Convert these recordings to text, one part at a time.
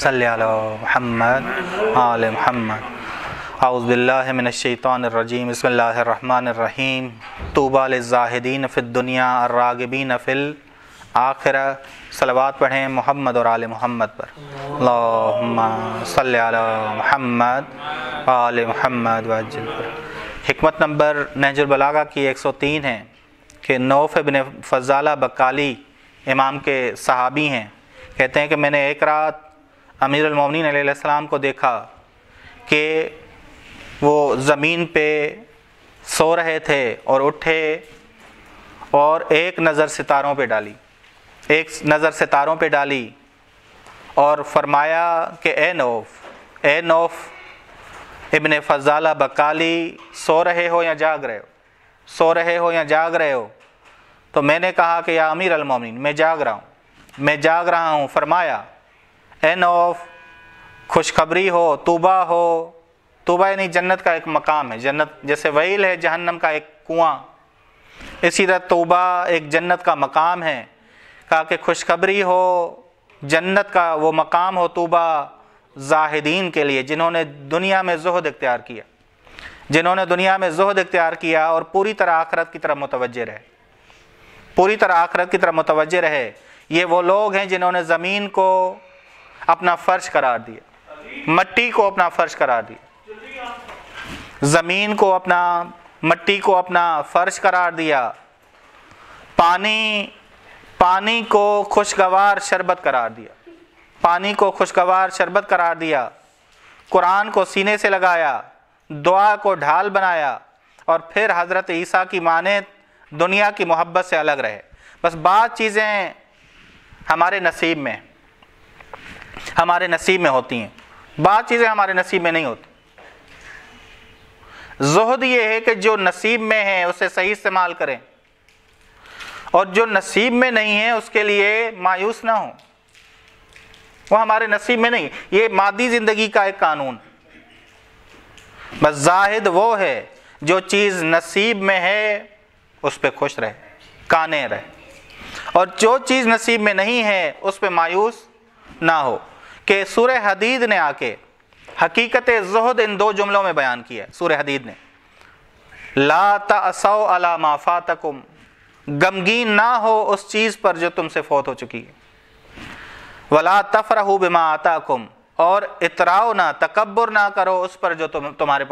صلی علی محمد آل محمد۔ اعوذ باللہ من الشیطان الرجیم، بسم اللہ الرحمن الرحیم۔ طوبی للزاہدین فی الدنیا الراغبین فی الآخرہ۔ صلوات پڑھیں محمد اور آل محمد پر۔ اللہم صلی علی محمد آل محمد وعجل پر۔ حکمت نمبر نہج البلاغہ کی 103 ہے کہ نوف بن فضالہ بقالی امام کے صحابی ہیں، کہتے ہیں کہ میں نے ایک رات امیر المومنین علیہ السلام کو دیکھا کہ وہ زمین پہ سو رہے تھے اور اٹھے اور ایک نظر ستاروں پہ ڈالی اور فرمایا کہ اے نوف ابن فضالہ بقالی سو رہے ہو یا جاگ رہے ہو؟ تو میں نے کہا کہ یا امیر المومنین میں جاگ رہا ہوں۔ فرمایا اے نوف خوشخبری ہو، توبہ یعنی جنت کا ایک مقام ہے، جنت جیسے ویل ہے جہنم کا ایک کنواں، اسی طرح توبہ ایک جنت کا مقام ہے۔ کہا کہ خوشخبری ہو، جنت کا وہ مقام ہو توبہ زاہدین کے لیے جنہوں نے دنیا میں زہد اختیار کیا اور پوری طرح آخرت کی طرف متوجہ رہے۔ یہ وہ لوگ ہیں جنہوں نے زمین کو اپنا فرش قرار دیا، مٹی کو اپنا فرش قرار دیا، زمین کو مٹی کو اپنا فرش قرار دیا، پانی کو خوشگوار شربت قرار دیا، قرآن کو سینے سے لگایا، دعا کو ڈھال بنایا، اور پھر حضرت عیسیٰ کی مانند دنیا کی محبت سے الگ رہے۔ بس بعض چیزیں ہمارے نصیب میں ہوتی ہیں، بعض چیزیں ہمارے نصیب میں نہیں ہوتی۔ زہد یہ ہے کہ جو نصیب میں ہے اسے صحیح استعمال کریں، اور جو نصیب میں نہیں ہے اس کے لیے مایوس نہ ہوں، وہ ہمارے نصیب میں نہیں۔ یہ مادی زندگی کا ایک قانون۔ بس زاہد وہ ہے جو چیز نصیب میں ہے اس پہ خوش رہے، قانع رہے، اور جو چیز نصیب میں نہیں ہے اس پہ مایوس نہ ہو۔ کہ سورہ حدید نے آ کے حقیقت زہد ان دو جملوں میں بیان کیا ہے۔ سورہ حدید نے لا تأسوا علی ما فاتکم، غمگین نہ ہو اس چیز پر جو تم سے فوت ہو چکی ہے، ولا تفرحوا بما آتاکم، اور اتراؤ نہ، تکبر نہ کرو اس پر جو تمہارے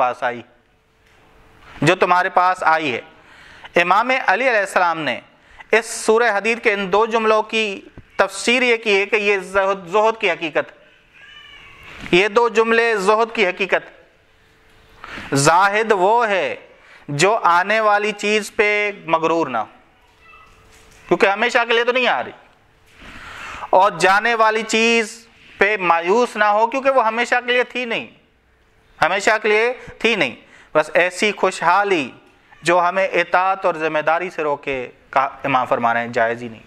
پاس آئی ہے۔ امام علی علیہ السلام نے اس سورہ حدید کے ان دو جملوں کی تفسیر یہ کی ہے کہ یہ زہد کی حقیقت، یہ دو جملے زہد کی حقیقت۔ زاہد وہ ہے جو آنے والی چیز پہ مغرور نہ ہو، کیونکہ ہمیشہ کے لیے تو نہیں آ رہی، اور جانے والی چیز پہ مایوس نہ ہو کیونکہ وہ ہمیشہ کے لیے تھی نہیں۔ بس ایسی خوشحالی جو ہمیں اطاعت اور ذمہ داری سے روکے، امام فرما رہے ہیں جائز ہی نہیں۔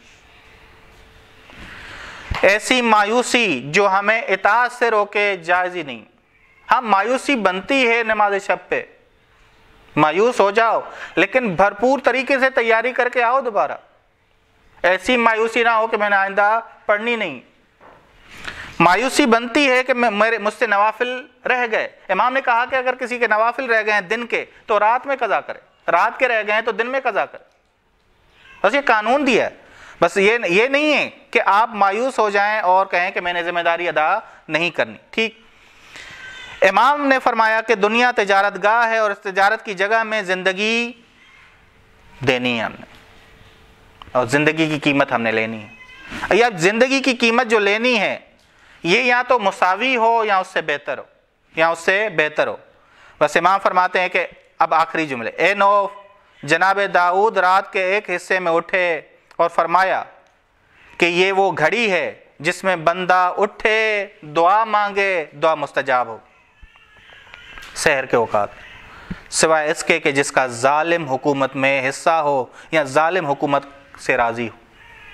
ایسی مایوسی جو ہمیں اطاعت سے روکے، جائز ہی نہیں۔ ہاں مایوسی بنتی ہے نماز شب پہ، مایوس ہو جاؤ، لیکن بھرپور طریقے سے تیاری کر کے آؤ دوبارہ۔ ایسی مایوسی نہ ہو کہ میں نے آئندہ پڑھنی نہیں۔ مایوسی بنتی ہے کہ مجھ سے نوافل رہ گئے۔ امام نے کہا کہ اگر کسی کے نوافل رہ گئے ہیں دن کے تو رات میں قضا کرے، رات کے رہ گئے ہیں تو دن میں قضا کرے۔ بس یہ قانون دیا ہے۔ بس یہ نہیں ہے کہ آپ مایوس ہو جائیں اور کہیں کہ میں نے ذمہ داری ادا نہیں کرنی۔ ٹھیک، امام نے فرمایا کہ دنیا تجارت گاہ ہے اور اس تجارت کی جگہ میں زندگی دینی ہے ہم نے، اور زندگی کی قیمت ہم نے لینی ہے۔ یا زندگی کی قیمت جو لینی ہے یہ یا تو مساوی ہو یا اس سے بہتر ہو۔ بس امام فرماتے ہیں کہ اب آخری جملے، اے نوف، جناب داؤد رات کے ایک حصے میں اٹھے اور فرمایا کہ یہ وہ گھڑی ہے جس میں بندہ اٹھے، دعا مانگے، دعا مستجاب ہو، سحر کے اوقات، سوائے اس کے کہ جس کا ظالم حکومت میں حصہ ہو یا ظالم حکومت سے راضی ہو۔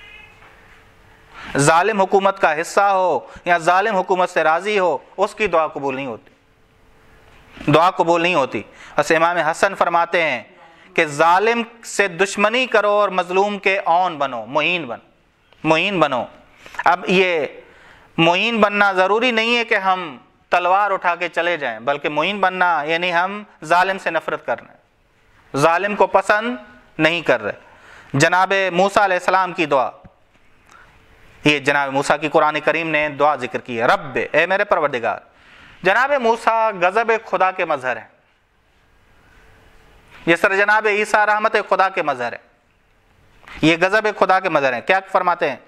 ظالم حکومت کا حصہ ہو یا ظالم حکومت سے راضی ہو، اس کی دعا قبول نہیں ہوتی۔ بس امام حسن فرماتے ہیں کہ ظالم سے دشمنی کرو اور مظلوم کے معین بنو۔ اب یہ معین بننا ضروری نہیں ہے کہ ہم تلوار اٹھا کے چلے جائیں، بلکہ معین بننا یعنی ہم ظالم سے نفرت کر رہے ہیں، ظالم کو پسند نہیں کر رہے۔ جناب موسیٰ علیہ السلام کی دعا، یہ جناب موسیٰ کی قرآن کریم نے دعا ذکر کی ہے، رب اے میرے پروردگار۔ جناب موسیٰ غضب خدا کے مظہر ہیں، جس طرح جناب عیسیٰ رحمت خدا کے مظہر ہیں، یہ غضب خدا کے مظہر ہیں۔ کیا فرماتے ہیں؟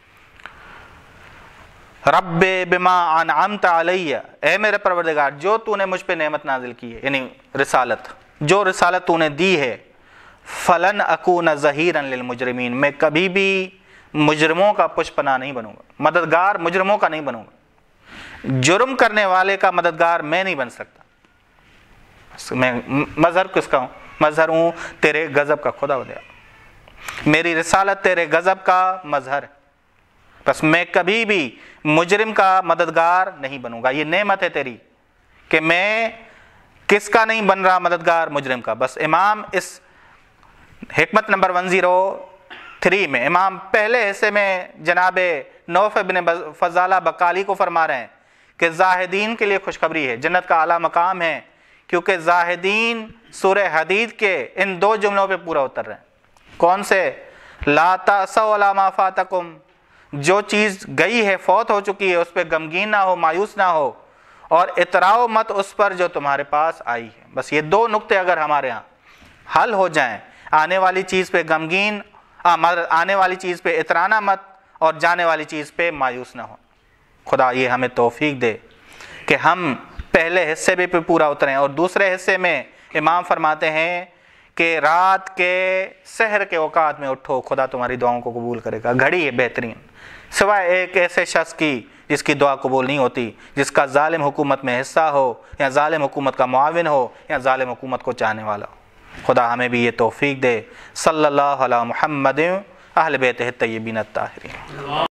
رب بما انعمت علی، اے میرے پروردگار جو تو نے مجھ پہ نعمت نازل کی ہے، یعنی رسالت، جو رسالت تو نے دی ہے، فلن اکون ظہیرا للمجرمین، میں کبھی بھی مجرموں کا پشت پناہ نہیں بنوں گا، مددگار مجرموں کا نہیں بنوں گا، جرم کرنے والے کا مددگار میں نہیں بن سکتا۔ میں مظہر کس کا ہوں؟ مظہر ہوں تیرے غضب کا، خدا دیا میری رسالت تیرے غضب کا مظہر ہے، بس میں کبھی بھی مجرم کا مددگار نہیں بنوں گا۔ یہ نعمت ہے تیری کہ میں کس کا نہیں بن رہا مددگار؟ مجرم کا۔ بس امام اس حکمت نمبر 103 میں امام پہلے حصے میں جناب نوف بن فضالہ بقالی کو فرما رہے ہیں کہ زاہدین کے لیے خوشخبری ہے، جنت کا اعلیٰ مقام ہے، کیونکہ زاہدین سورہ حدید کے ان دو جملوں پہ پورا اتر رہے ہیں۔ کون سے؟ لا تأسوا علی ما فاتکم، جو چیز گئی ہے، فوت ہو چکی ہے، اس پہ غمگین نہ ہو، مایوس نہ ہو، اور اتراؤ مت اس پر جو تمہارے پاس آئی ہے۔ بس یہ دو نقطے اگر ہمارے ہاں حل ہو جائیں، آنے والی چیز پہ غمگین، آنے والی چیز پہ اترانا مت، اور جانے والی چیز پہ مایوس نہ ہو۔ خدا یہ ہمیں توفیق دے کہ ہم پہلے حصے پہ پورا اتریں، اور دوسرے حصے میں امام فرماتے ہیں کہ رات کے سحر کے اوقات میں اٹھو، خدا تمہاری دعاؤں کو قبول کرے گا۔ گھڑی ہے بہترین، سوائے ایک ایسے شخص کی جس کی دعا قبول نہیں ہوتی، جس کا ظالم حکومت میں حصہ ہو، یا ظالم حکومت کا معاون ہو، یا ظالم حکومت کو چاہنے والا ہو۔ خدا ہمیں بھی یہ توفیق دے۔ صلی اللہ علی محمد اہل بیتہ الطیبین الطاہرین۔